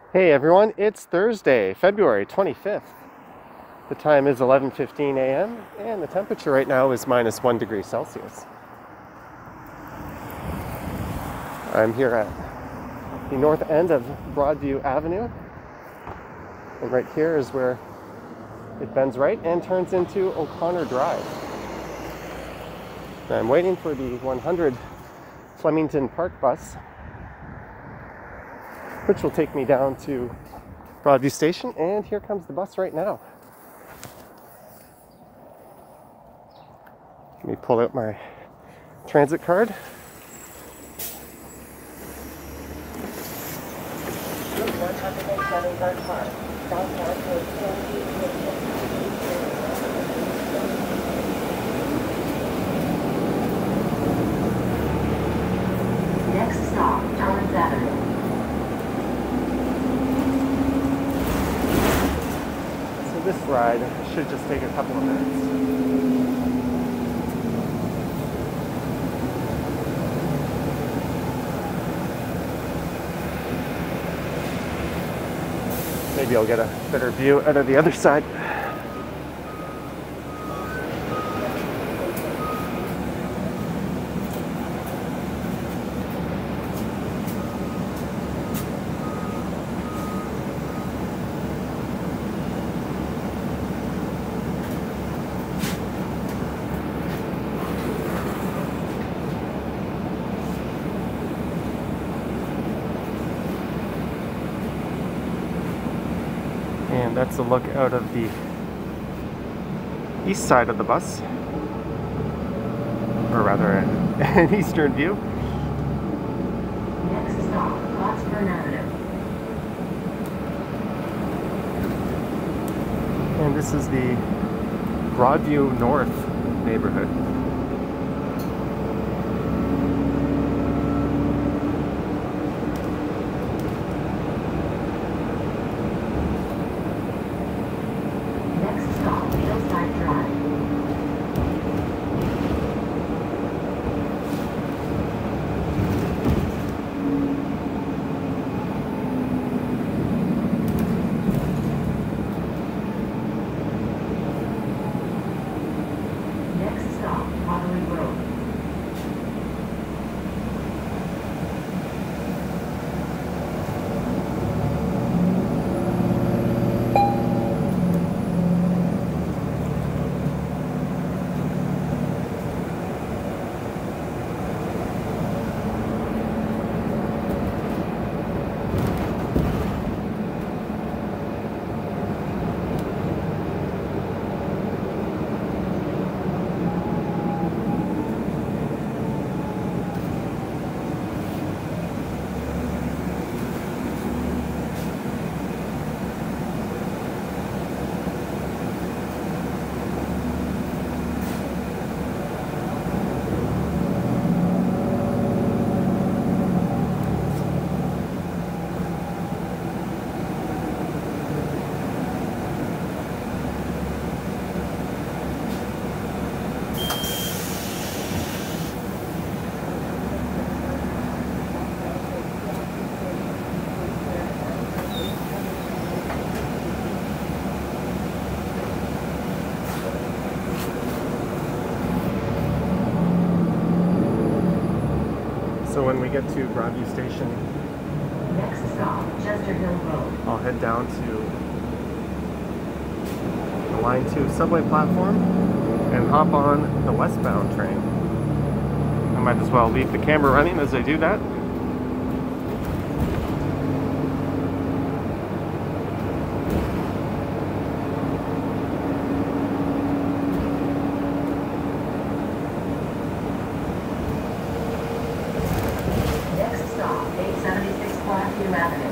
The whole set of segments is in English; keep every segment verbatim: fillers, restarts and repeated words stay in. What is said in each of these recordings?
Hey everyone, it's Thursday, February twenty-fifth. The time is eleven fifteen a m and the temperature right now is minus one degree Celsius. I'm here at the north end of Broadview Avenue, and right here is where it bends right and turns into O'Connor Drive. And I'm waiting for the one hundred Flemingdon Park bus, which will take me down to Broadview Station, and here comes the bus right now. Let me pull out my transit card. Next stop, Torrance Avenue. So this ride should just take a couple of minutes. Maybe I'll get a better view out of the other side. And that's a look out of the east side of the bus, or rather an eastern view. Next stop, Westbound Avenue. And this is the Broadview North neighborhood. So when we get to Broadview Station, Next stop, Chester Hill Road. I'll head down to the Line two subway platform and hop on the westbound train. I might as well leave the camera running as I do that. Next stop, eight seventy-six Broadview Avenue.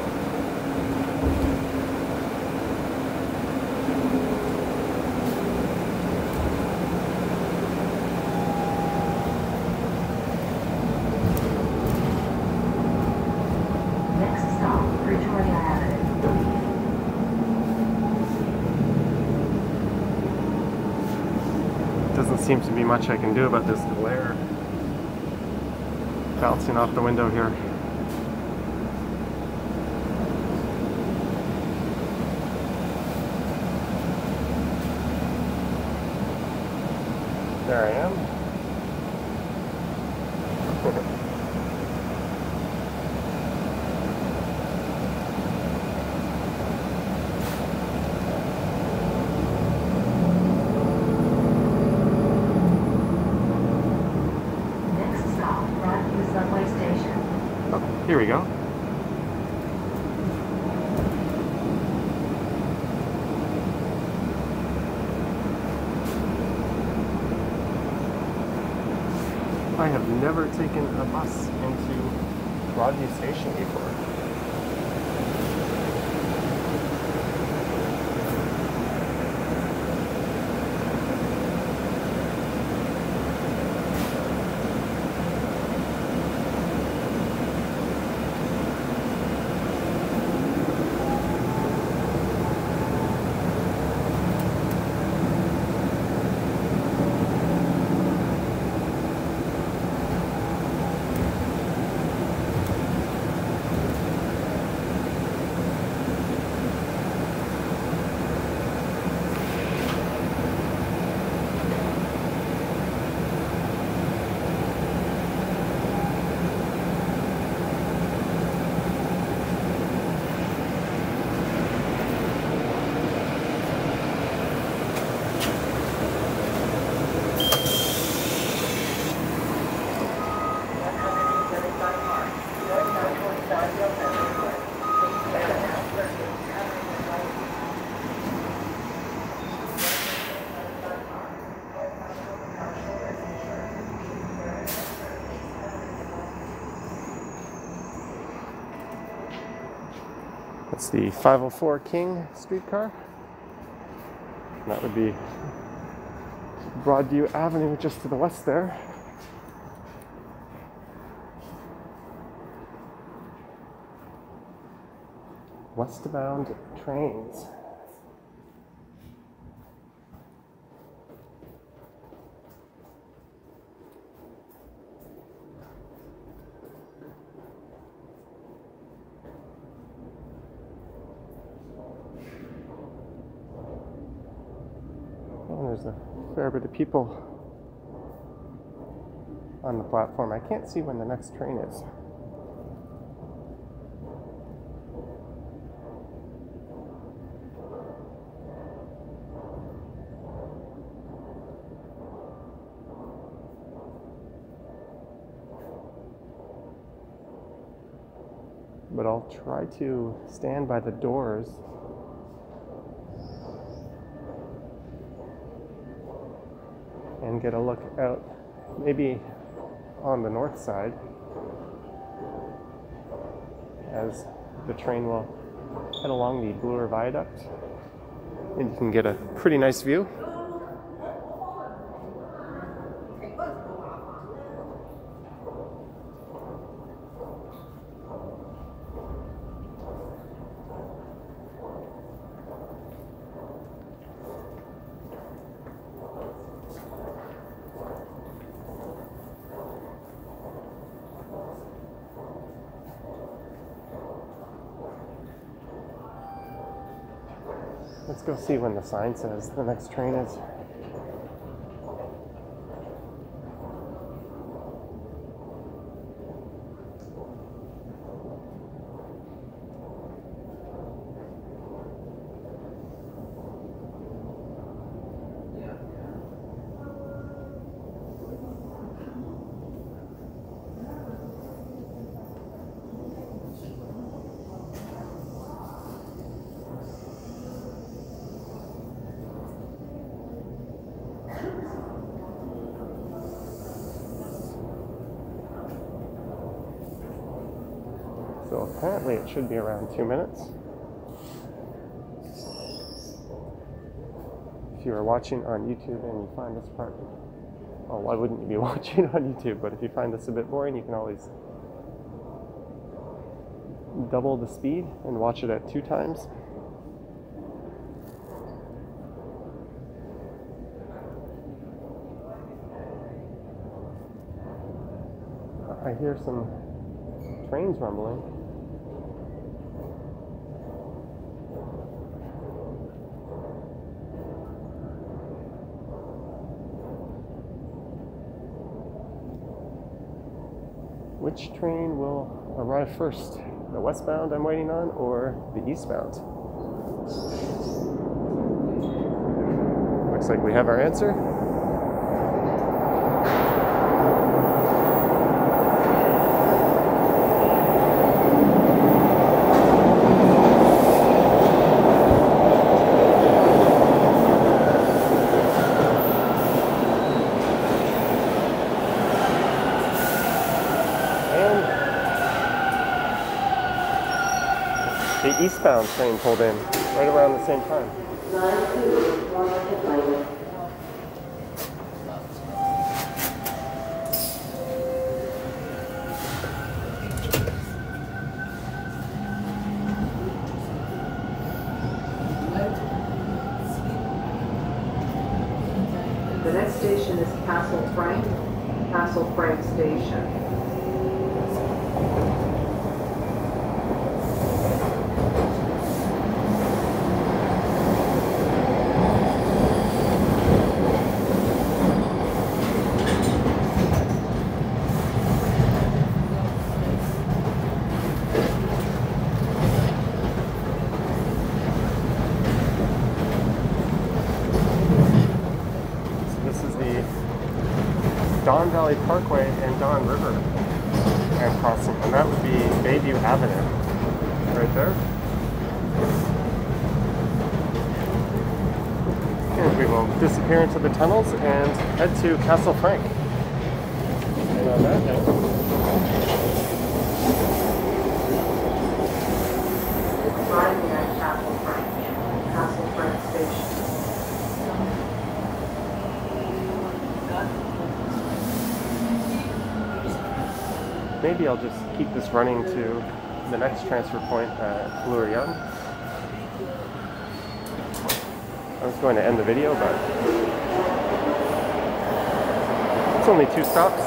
Next stop, Victoria Avenue. Doesn't seem to be much I can do about this glare bouncing off the window here. There I am. Next stop, Broadview Subway Station. Oh, here we go. I have never taken a bus into Broadview Station before. That's the five oh four King streetcar. That would be Broadview Avenue just to the west there. Westbound trains. Oh, there's a fair bit of people on the platform. I can't see when the next train is. But I'll try to stand by the doors and get a look out, maybe on the north side, as the train will head along the Bloor Viaduct, and you can get a pretty nice view. Let's go see when the sign says the next train is. So apparently it should be around two minutes. If you are watching on YouTube and you find this part, well, why wouldn't you be watching on YouTube? But if you find this a bit boring, you can always double the speed and watch it at two times. I hear some trains rumbling. which train will arrive first? The westbound I'm waiting on or the eastbound? Looks like we have our answer. The eastbound train pulled in right around the same time. The next station is Castle Frank, Castle Frank Station. Don Valley Parkway and Don River and crossing, and that would be Bayview Avenue right there. And we will disappear into the tunnels and head to Castle Frank. And on that note, Arriving at Castle Frank, Castle Frank Station. maybe I'll just keep this running to the next transfer point at Bloor-Yonge. I was going to end the video, but it's only two stops.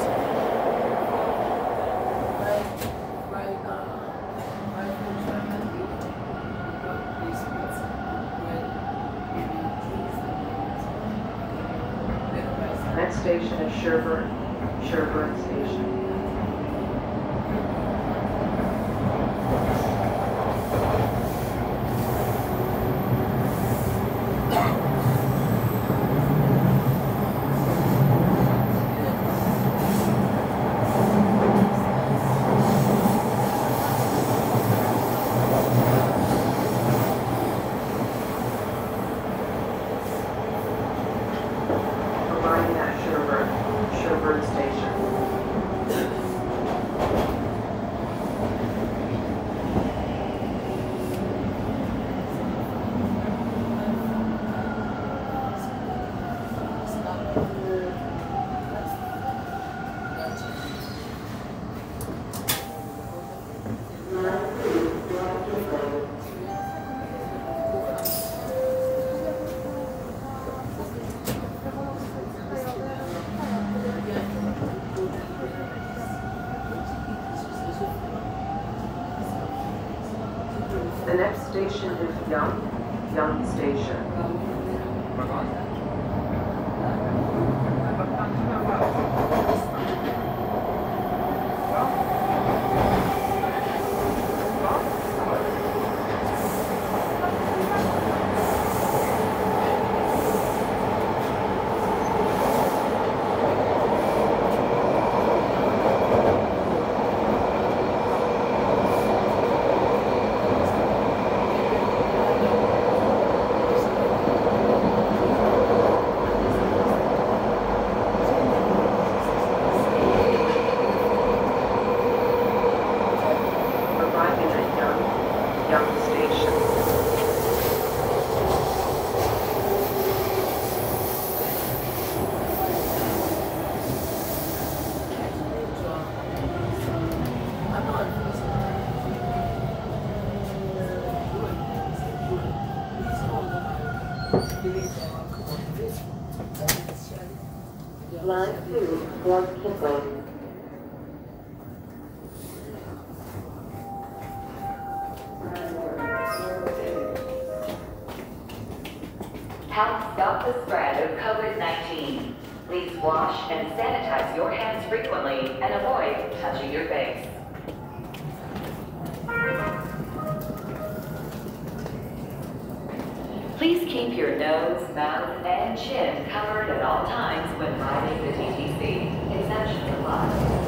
Next station is Sherburne, Sherburne Station. Arriving at Sherburne, Sherburne Station. The next station is Yonge, Yonge Station. Arriving at Yonge, Yonge Station. Line two, North Kipling. Help stop the spread of COVID nineteen. Please wash and sanitize your hands frequently and avoid touching your face. Please keep your nose, mouth, and chin covered at all times when riding the D T C. Exemptions apply.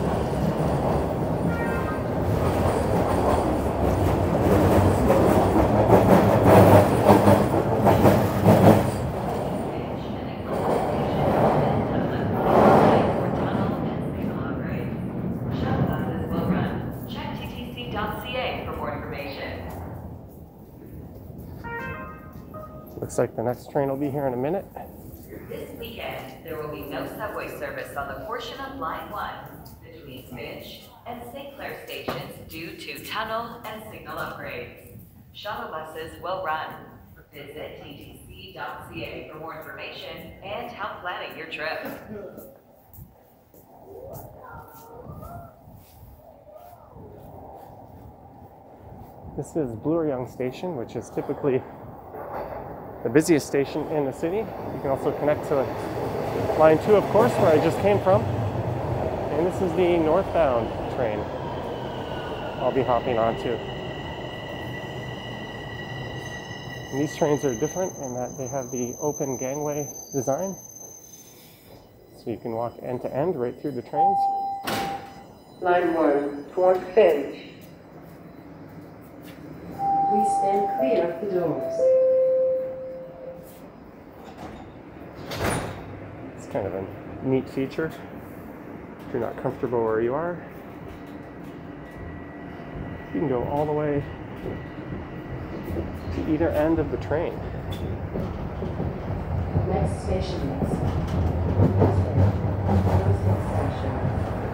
Looks like the next train will be here in a minute. This weekend, there will be no subway service on the portion of Line one between Finch and Saint Clair stations due to tunnel and signal upgrades. Shuttle buses will run. Visit T T C dot C A for more information and help planning your trip. This is Bloor-Yonge Station, which is typically the busiest station in the city. You can also connect to Line two, of course, where I just came from. And this is the northbound train I'll be hopping onto. And these trains are different in that they have the open gangway design. So you can walk end to end right through the trains. Line one, toward Finch. Please stand clear of the doors. It's kind of a neat feature. If you're not comfortable where you are, you can go all the way to either end of the train. Next station is Broadview Station.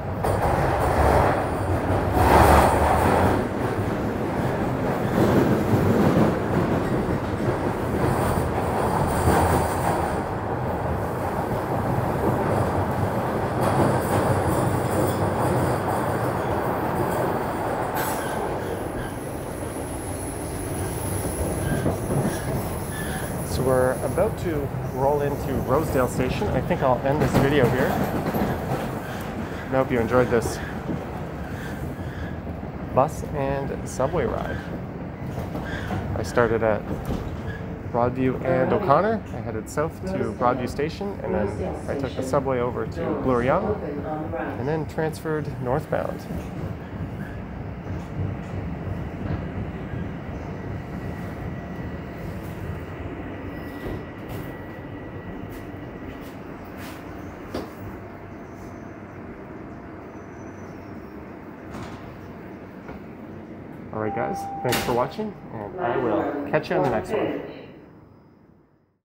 So we're about to roll into Rosedale Station. I think I'll end this video here. I hope you enjoyed this bus and subway ride. I started at Broadview and O'Connor. I headed south to Broadview Station, and then I took the subway over to Bloor-Yonge, and then transferred northbound. Alright guys, thanks for watching, and I will catch you on the next one.